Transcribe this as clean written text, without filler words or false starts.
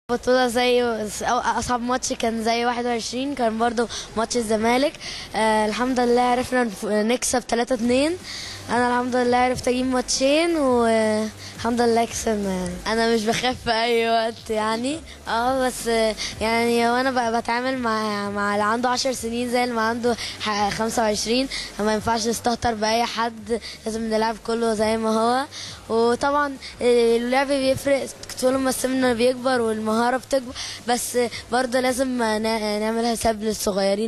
بطولة زي أصعب ماتش كان زي 21 كان برضو ماتش الزمالك. الحمد لله عرفنا نكسب 3-2. أنا الحمد لله عرفت أجيب ماتشين والحمد لله كسبنا. يعني أنا مش بخاف في أي وقت يعني بس يعني وأنا بتعامل مع اللي عنده 10 سنين زي اللي عنده 25. ما ينفعش نستهتر بأي حد، لازم نلعب كله زي ما هو. وطبعا اللعب بيفرق طول ما السن بيكبر والمهارة بتكبر، بس برضه لازم نعمل حساب للصغيرين.